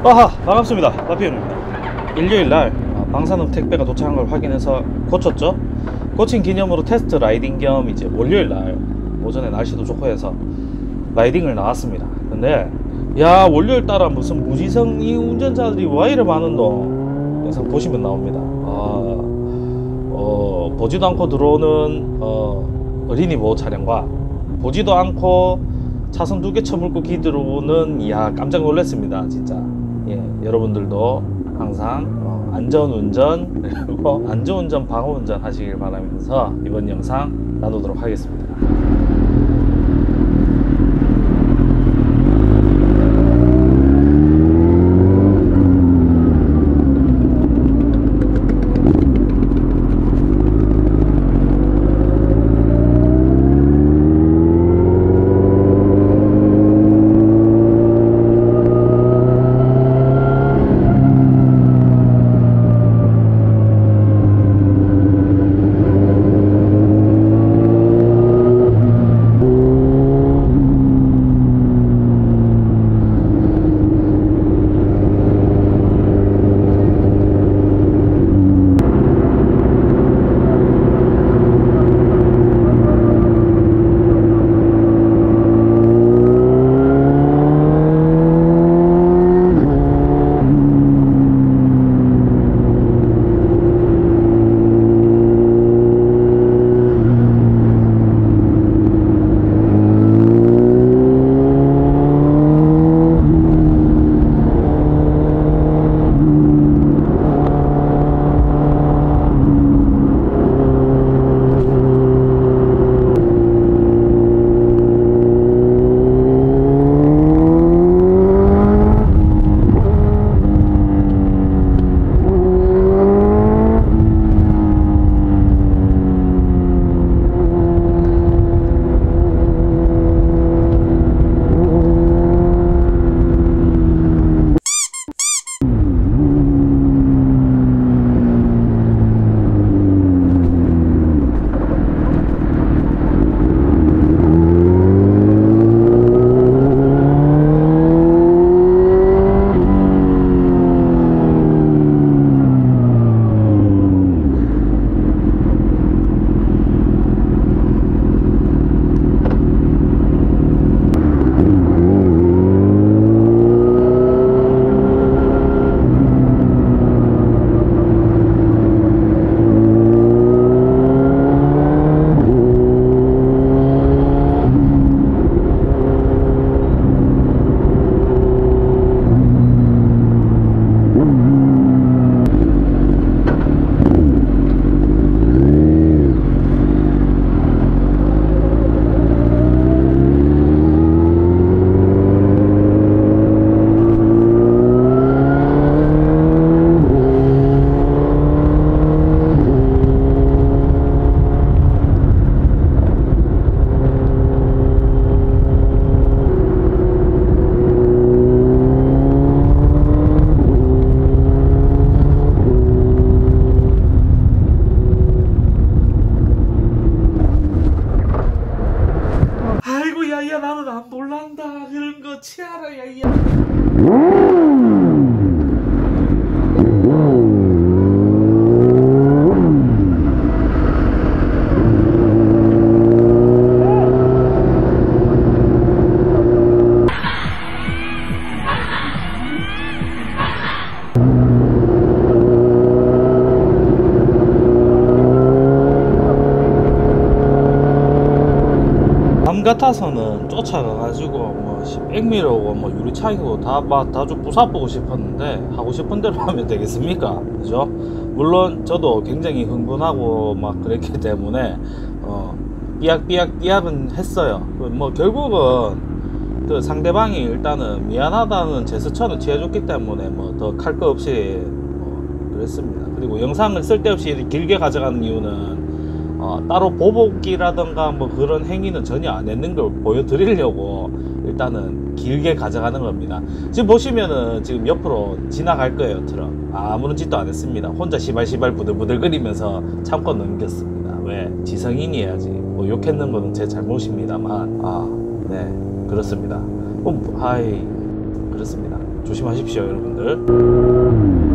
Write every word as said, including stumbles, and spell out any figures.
아하, 반갑습니다. 라피언입니다. 일요일날 방사능 택배가 도착한 걸 확인해서 고쳤죠. 고친 기념으로 테스트 라이딩 겸 이제 월요일날 오전에 날씨도 좋고 해서 라이딩을 나왔습니다. 근데 야, 월요일 따라 무슨 무지성 이 운전자들이 와 이래 많은노. 영상 보시면 나옵니다. 아, 어, 보지도 않고 들어오는 어, 어린이 보호 차량과 보지도 않고 차선 두 개 쳐물고 기 들어오는, 이야, 깜짝 놀랐습니다 진짜. 예, 여러분들도 항상 어, 안전운전 그리고 안전운전 방어운전 하시길 바라면서 이번 영상 나누도록 하겠습니다. 야야, 나는 안 볼란다 그런 거 치아라 야야. 남 같아서는 쫓아가가지고 뭐 백미러고 뭐 유리창이고 다다좀 부숴보고 싶었는데, 하고 싶은 대로 하면 되겠습니까? 그죠? 물론 저도 굉장히 흥분하고 막 그랬기 때문에 어 삐약삐약 삐약은 했어요. 뭐 결국은 그 상대방이 일단은 미안하다는 제스처는 취해줬기 때문에 뭐 더 칼 거 없이 뭐 그랬습니다. 그리고 영상을 쓸데없이 길게 가져가는 이유는 어, 따로 보복이라던가 뭐 그런 행위는 전혀 안 했는 걸 보여드리려고 일단은 길게 가져가는 겁니다. 지금 보시면은 지금 옆으로 지나갈 거예요, 트럭. 아무런 짓도 안 했습니다. 혼자 시발시발 부들부들 거리면서 참고 넘겼습니다. 왜? 지성인이어야지. 뭐 욕했는 거는 제 잘못입니다만, 아, 네, 그렇습니다. 어, 아이, 그렇습니다. 조심하십시오, 여러분들.